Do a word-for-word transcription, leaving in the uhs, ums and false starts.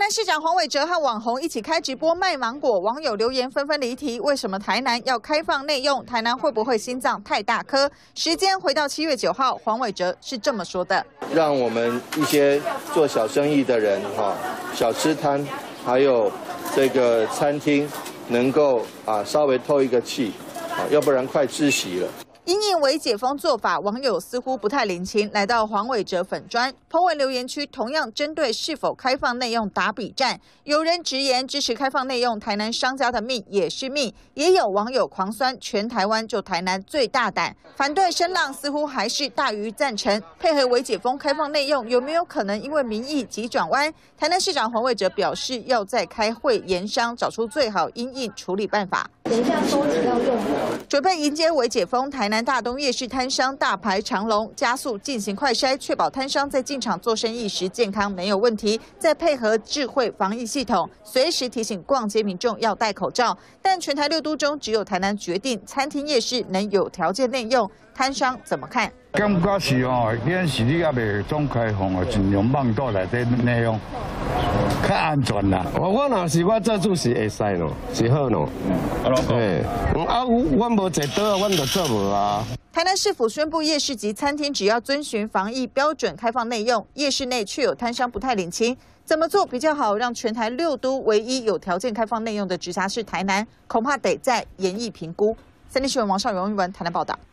南市长黄伟哲和网红一起开直播卖芒果，网友留言纷纷离题：为什么台南要开放内用？台南会不会心脏太大颗？时间回到七月九号，黄伟哲是这么说的： 让我们一些做小生意的人，哈，小吃摊，还有这个餐厅，能够啊稍微透一个气，啊，要不然快窒息了。 因应为解封做法，网友似乎不太领情，来到黄伟哲粉专po文留言区，同样针对是否开放内用打比战。有人直言支持开放内用，台南商家的命也是命；也有网友狂酸，全台湾就台南最大胆。反对声浪似乎还是大于赞成。配合为解封开放内用，有没有可能因为民意急转弯？台南市长黄伟哲表示，要再开会研商，找出最好因应处理办法。 等一下收集要用。 准备迎接为解封，台南大东夜市摊商大排长龙，加速进行快筛，确保摊商在进场做生意时健康没有问题。再配合智慧防疫系统，随时提醒逛街民众要戴口罩。但全台六都中，只有台南决定餐厅夜市能有条件内用，摊商怎么看？ 感觉是哦，现是你也未总开放哦，尽量放倒内底内容，较安全啦。 我我若是我做主是会使咯，是好咯。嘿，啊，阮无坐倒，阮就做无啊。 台南市府宣布，夜市及餐厅只要遵循防疫标准开放内用，夜市内却有摊商不太领情，怎么做比较好，让全台六都唯一有条件开放内用的直辖市台南，恐怕得再严议评估。三立新闻王少荣、文台南报道。